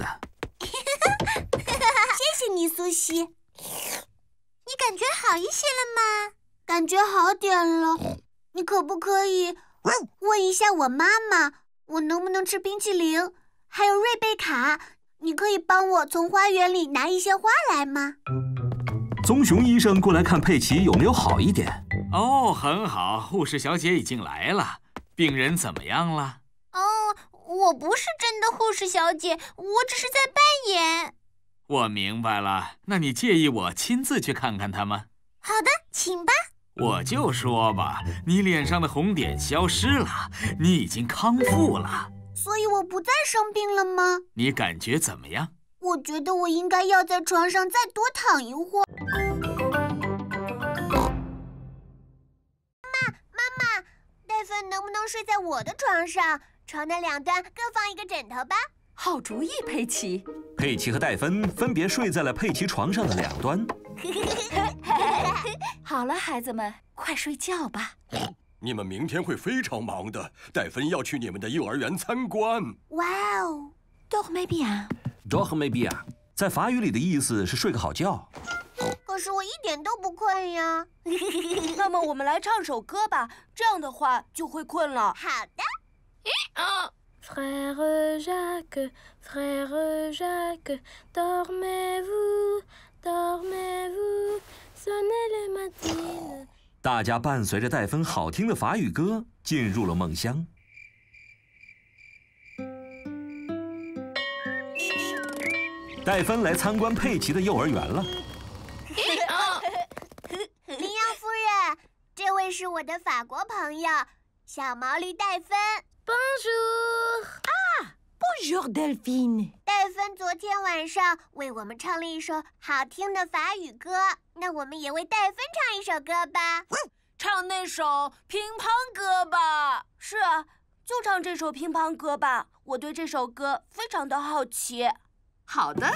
谢谢你，苏西。你感觉好一些了吗？感觉好点了。你可不可以问一下我妈妈，我能不能吃冰淇淋？还有瑞贝卡，你可以帮我从花园里拿一些花来吗？ 棕熊医生过来看佩奇有没有好一点。 哦，很好，护士小姐已经来了。病人怎么样了？ 我不是真的护士小姐，我只是在扮演。 我明白了，那你介意我亲自去看看他吗？ 好的，请吧。 我就说吧，你脸上的红点消失了，你已经康复了。 所以我不再生病了吗？ 你感觉怎么样？ 我觉得我应该要在床上再多躺一会儿。妈妈，戴芬能不能睡在我的床上？床的两端各放一个枕头吧。 好主意，佩奇。 佩奇和戴芬分别睡在了佩奇床上的两端。 好了，孩子们，快睡觉吧。 你们明天会非常忙的，戴芬要去你们的幼儿园参观。 哇哦 Dormez bien。 Dormez bien， 在法语里的意思是睡个好觉。 可是我一点都不困呀。 那么我们来唱首歌吧，这样的话就会困了。 好的。 Frère Jacques, frère Jacques, dormez-vous, dormez-vous, sonnez les matines。 大家伴随着戴芬好听的法语歌进入了梦乡。戴芬来参观佩奇的幼儿园了。 羚羊夫人，这位是我的法国朋友，小毛驴戴芬。 Bonjour。Bonjour Delphine。 戴芬昨天晚上为我们唱了一首好听的法语歌，那我们也为戴芬唱一首歌吧。 唱那首乒乓歌吧。是啊，就唱这首乒乓歌吧。我对这首歌非常的好奇。 好的。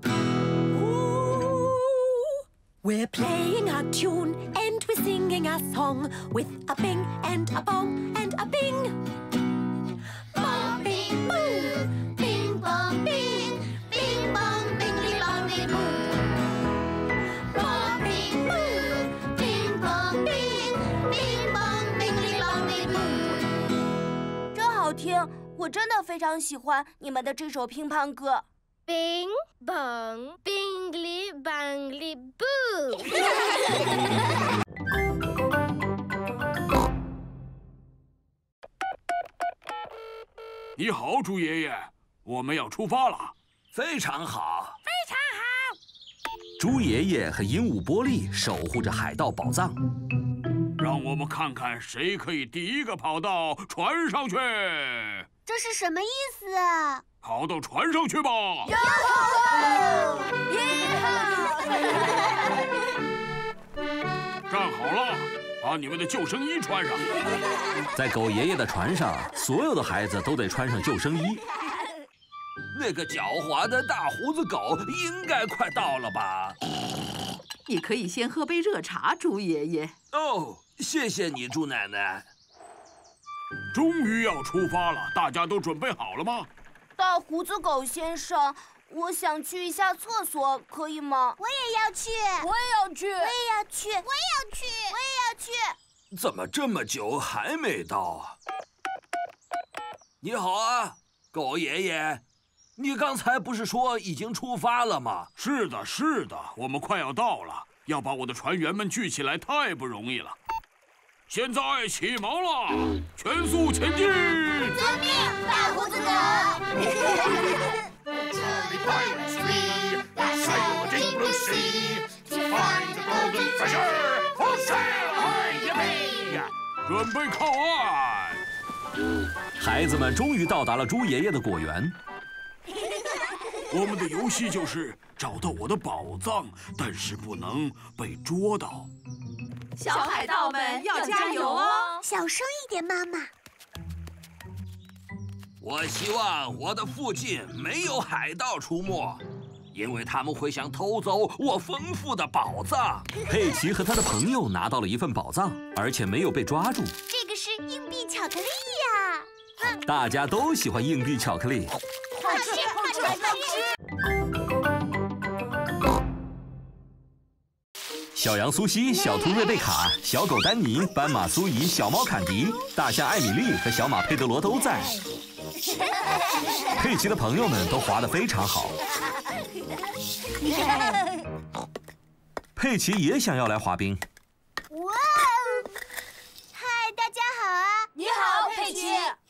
We're playing our tune and we're singing our song with a bing and a bong and a bing. Bong bing boo, bing bong bing, bing bong bingly bongly boo. Bong bing boo, bing bong bing, bing bong bingly bongly boo. 真好听，我真的非常喜欢你们的这首乒乓歌。 Bing bong bingly bangly boo。 你好，猪爷爷，我们要出发了。 非常好， 非常好。 猪爷爷和鹦鹉波利守护着海盗宝藏。 让我们看看谁可以第一个跑到船上去。 这是什么意思啊？ 跑到船上去吧！站好了，把你们的救生衣穿上。 在狗爷爷的船上，所有的孩子都得穿上救生衣。 那个狡猾的大胡子狗应该快到了吧？ 你可以先喝杯热茶，猪爷爷。 哦， 谢谢你，猪奶奶。 终于要出发了，大家都准备好了吗？ 大胡子狗先生，我想去一下厕所，可以吗？ 我也要去， 我也要去， 我也要去，我也要去，我也要去。 怎么这么久还没到啊？你好啊，狗爷爷，你刚才不是说已经出发了吗？ 是的，是的，我们快要到了。要把我的船员们聚起来太不容易了。现在起锚了，全速前进！ 遵命，大胡子狗。 准备靠岸。 孩子们终于到达了猪爷爷的果园。 我们的游戏就是找到我的宝藏，但是不能被捉到。 小海盗们要加油哦！ 小声一点，妈妈。 我希望我的附近没有海盗出没，因为他们会想偷走我丰富的宝藏。 佩奇和他的朋友拿到了一份宝藏，而且没有被抓住。 这个是硬币巧克力呀！ 大家都喜欢硬币巧克力。 好吃，好吃，好吃！ 小羊苏西、小兔瑞贝卡、小狗丹尼、斑马苏怡、小猫坎迪、大象艾米丽和小马佩德罗都在。佩奇的朋友们都滑得非常好。佩奇也想要来滑冰。 哇！嗨，大家好啊！ 你好，佩奇。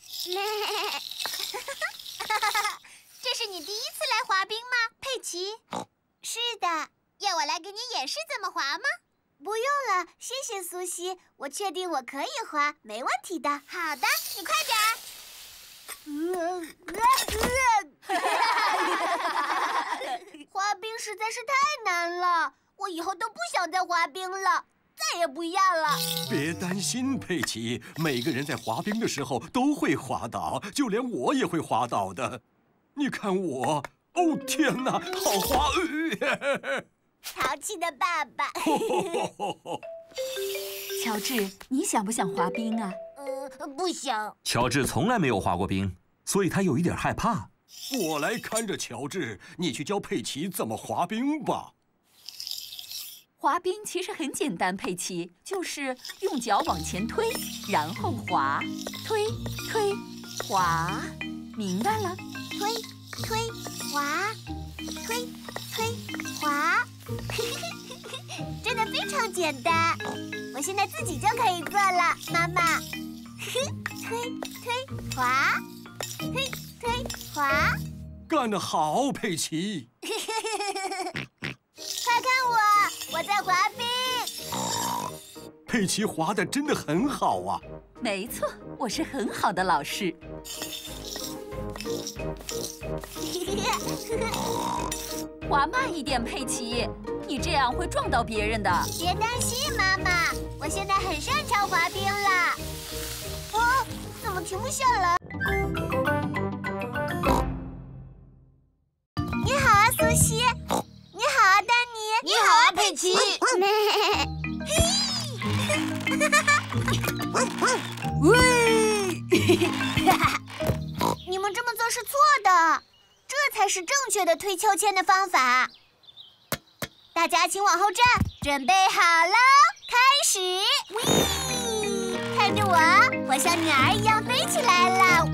这是你第一次来滑冰吗，佩奇？ 是的。 要我来给你演示怎么滑吗？ 不用了，谢谢苏西，我确定我可以滑，没问题的。 好的，你快点滑冰实在是太难了，我以后都不想再滑冰了，再也不要了。 别担心，佩奇，每个人在滑冰的时候都会滑倒，就连我也会滑倒的。你看我，哦天哪，好滑！ 淘气的爸爸。 乔治，你想不想滑冰啊？ 不想。 乔治从来没有滑过冰，所以他有一点害怕。 我来看着乔治，你去教佩奇怎么滑冰吧。 滑冰其实很简单，佩奇，就是用脚往前推，然后滑，推推滑，明白了？ 推推滑，推推滑。真的非常简单，我现在自己就可以做了，妈妈。推推滑，推推滑， 干得好，佩奇！ 快看我在滑冰。 佩奇滑得真的很好啊！ 没错，我是很好的老师。滑慢一点，佩奇，你这样会撞到别人的。 别担心，妈妈，我现在很擅长滑冰了。哦，怎么停不下来？你好啊，苏西。你好啊，丹尼。 你好啊，佩奇。 喂！你们这么做是错的，这才是正确的推秋千的方法。大家请往后站，准备好了，开始！喂，看着我，我像鸟儿一样飞起来了。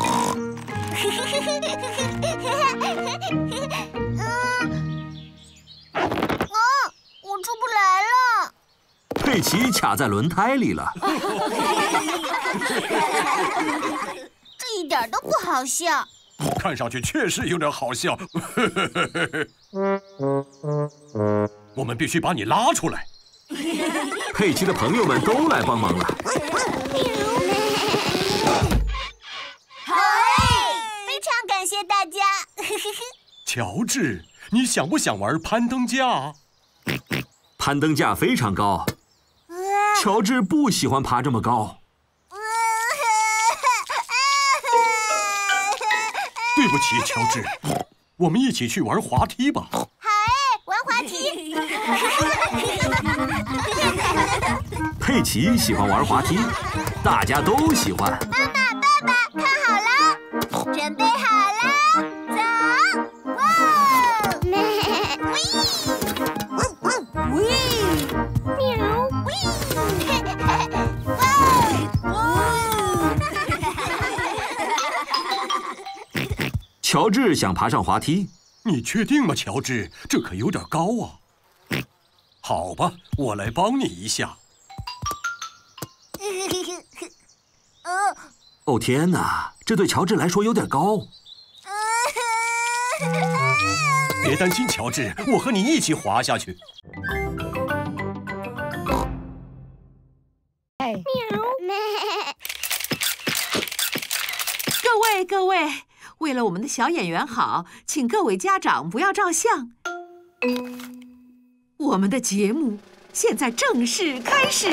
我出不来了。 佩奇卡在轮胎里了。 这一点都不好笑。 看上去确实有点好笑。我们必须把你拉出来。 佩奇的朋友们都来帮忙了。 好，非常感谢大家。 乔治，你想不想玩攀登架？ 攀登架非常高，乔治不喜欢爬这么高。 对不起，乔治，我们一起去玩滑梯吧。 好玩滑梯。 佩奇喜欢玩滑梯，大家都喜欢。 妈妈、爸爸，看好了，准备好了，走！哇！喂！喵！喂！ 乔治想爬上滑梯， 你确定吗，乔治？这可有点高啊。好吧，我来帮你一下。 哦天哪，这对乔治来说有点高。 别担心，乔治，我和你一起滑下去。 各位，为了我们的小演员好，请各位家长不要照相。我们的节目现在正式开始。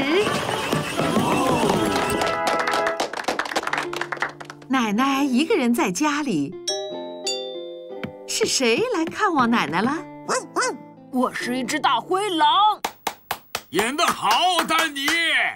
奶奶一个人在家里，是谁来看望奶奶了？ 我是一只大灰狼。 演得好，丹尼。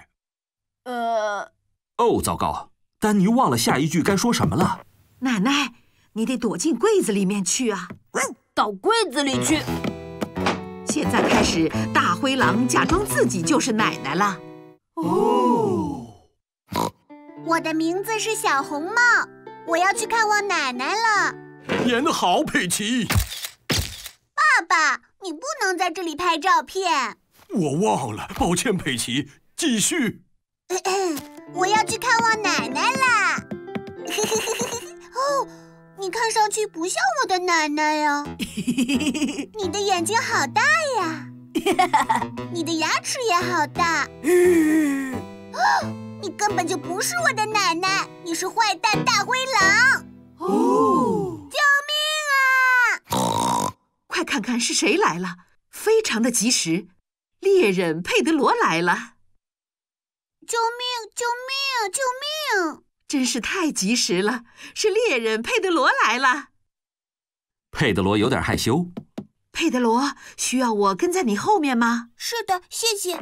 哦，糟糕，丹尼忘了下一句该说什么了。 奶奶，你得躲进柜子里面去啊！ 到柜子里去。 现在开始，大灰狼假装自己就是奶奶了。 哦，我的名字是小红帽，我要去看望奶奶了。 演得好，佩奇。 爸爸，你不能在这里拍照片。 我忘了，抱歉，佩奇。继续。 我要去看望奶奶啦。哦，你看上去不像我的奶奶呀。你的眼睛好大呀。你的牙齿也好大。你根本就不是我的奶奶，你是坏蛋大灰狼。救命啊！ 快看看是谁来了，非常的及时，猎人佩德罗来了。 救命！救命！救命！ 真是太及时了，是猎人佩德罗来了。 佩德罗有点害羞。 佩德罗，需要我跟在你后面吗？ 是的，谢谢。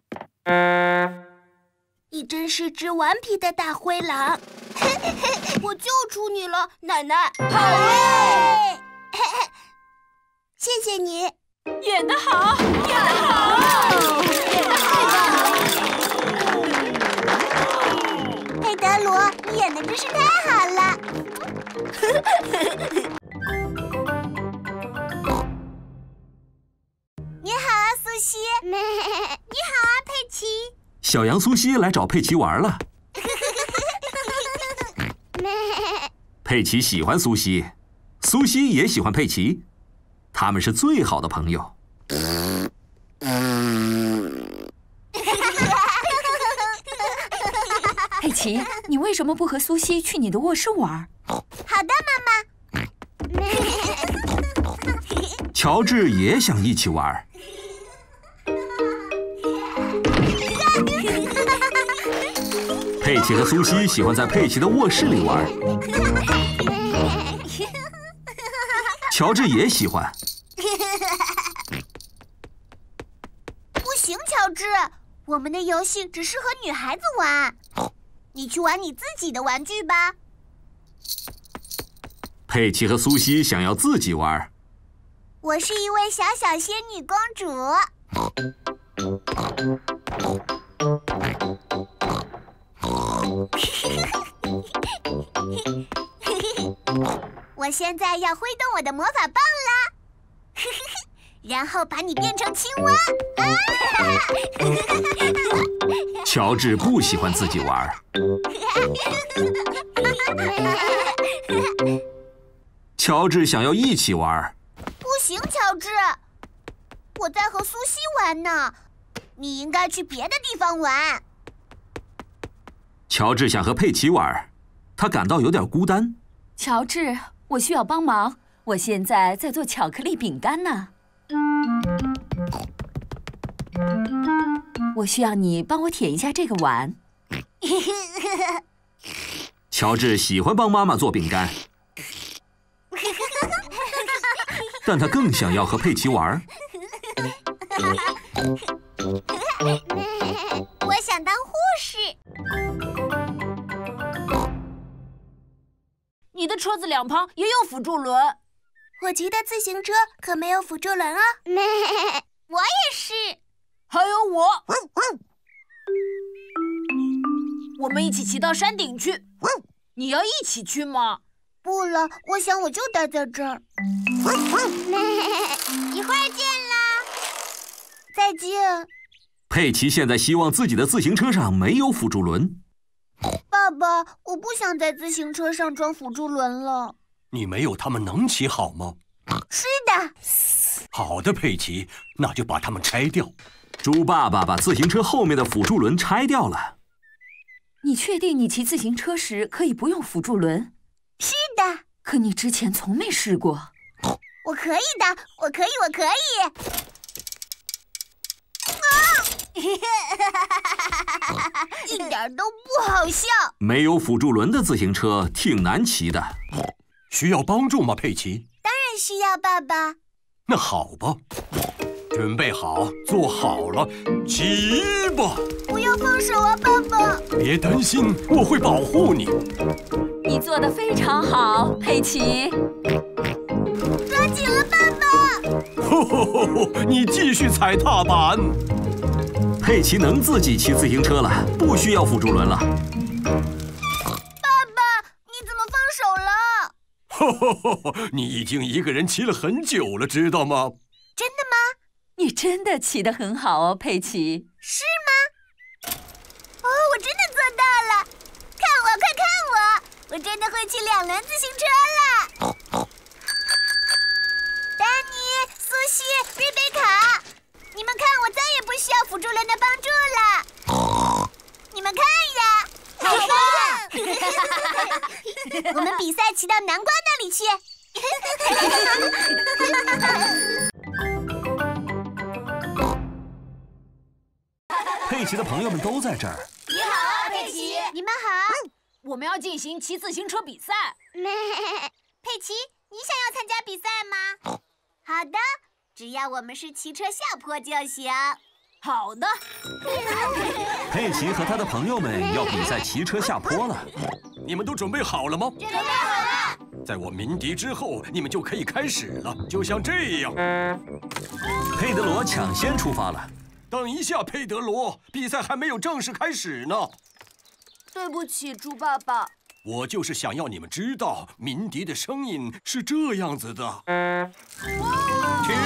你真是只顽皮的大灰狼。我救出你了，奶奶。好耶！谢谢你。 演得好，演得好， 演得太棒了。佩德罗，你演的真是太好了。你好啊，苏西。你好啊，佩奇。 小羊苏西来找佩奇玩了。佩奇喜欢苏西，苏西也喜欢佩奇，他们是最好的朋友。 佩奇，你为什么不和苏西去你的卧室玩？ 好的，妈妈。 乔治也想一起玩。佩奇和苏西喜欢在佩奇的卧室里玩。乔治也喜欢。 不行，乔治，我们的游戏只适合女孩子玩。你去玩你自己的玩具吧。 佩奇和苏西想要自己玩。 我是一位小小仙女公主。我现在要挥动我的魔法棒啦，然后把你变成青蛙。 乔治不喜欢自己玩。乔治想要一起玩。 不行，乔治，我在和苏西玩呢，你应该去别的地方玩。 乔治想和佩奇玩，他感到有点孤单。 乔治，我需要帮忙，我现在在做巧克力饼干呢。我需要你帮我舔一下这个碗。 乔治喜欢帮妈妈做饼干，但他更想要和佩奇玩。 我想当护士。 你的车子两旁也有辅助轮。 我骑的自行车可没有辅助轮哦。 我也是。 还有我。我们一起骑到山顶去。你要一起去吗？ 不了，我想我就待在这儿。一会儿见啦！再见。 佩奇现在希望自己的自行车上没有辅助轮。 爸爸，我不想在自行车上装辅助轮了。 你没有它们能骑好吗？ 是的。 好的，佩奇，那就把它们拆掉。 猪爸爸把自行车后面的辅助轮拆掉了。 你确定你骑自行车时可以不用辅助轮？ 是的。 可你之前从没试过。 我可以的，我可以。一点都不好笑。 没有辅助轮的自行车挺难骑的。 需要帮助吗，佩奇？ 当然需要，爸爸。 那好吧，准备好，坐好了，骑吧！ 不要放手啊，爸爸！ 别担心，我会保护你。 你做得非常好，佩奇。 抓紧了，爸爸！ 你继续踩踏板。 佩奇能自己骑自行车了，不需要辅助轮了。 爸爸，你怎么放手了？ 你已经一个人骑了很久了，知道吗？ 真的吗？ 你真的骑得很好哦，佩奇。 是吗？哦，我真的做到了！看我，快看我！我真的会骑2轮自行车了！丹尼、苏西、瑞贝卡，你们看，我再也不需要辅助轮的帮助了。你们看呀，好棒！我们比赛骑到南瓜那里去。 佩奇的朋友们都在这儿。 你好啊，佩奇。 你们好。 我们要进行骑自行车比赛。 佩奇，你想要参加比赛吗？好的，只要我们是骑车下坡就行。 好的。 佩奇和他的朋友们要比赛骑车下坡了。 你们都准备好了吗？ 准备好了。 在我鸣笛之后，你们就可以开始了，就像这样。 佩德罗抢先出发了。 等一下，佩德罗，比赛还没有正式开始呢。 对不起，猪爸爸。 我就是想要你们知道，鸣笛的声音是这样子的。停！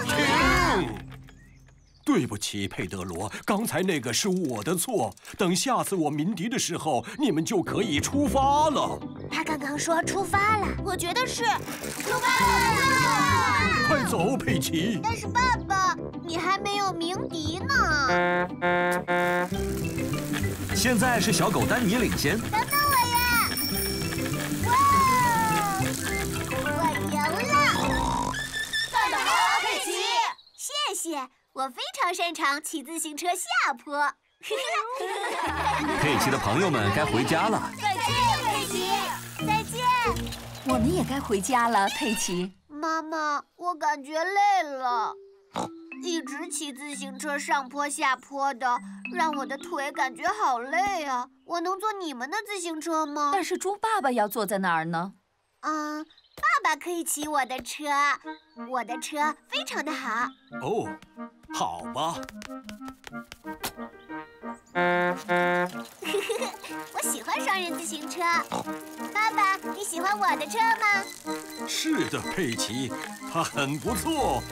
对不起，佩德罗，刚才那个是我的错。等下次我鸣笛的时候，你们就可以出发了。 他刚刚说出发了，我觉得是出发了。 快走，佩奇！ 但是爸爸，你还没有鸣笛呢。 现在是小狗丹尼领先。 等等我呀！哇，我赢了！ 干得好，佩奇！ 谢谢，我非常擅长骑自行车下坡。 佩奇的朋友们该回家了。 再见，佩奇。再见。 我们也该回家了，佩奇。 妈妈，我感觉累了。一直骑自行车上坡下坡的，让我的腿感觉好累啊！我能坐你们的自行车吗？ 但是猪爸爸要坐在哪儿呢？ 爸爸可以骑我的车，我的车非常的好。 哦，好吧。 我喜欢双人自行车。爸爸，你喜欢我的车吗？ 是的，佩奇，它很不错。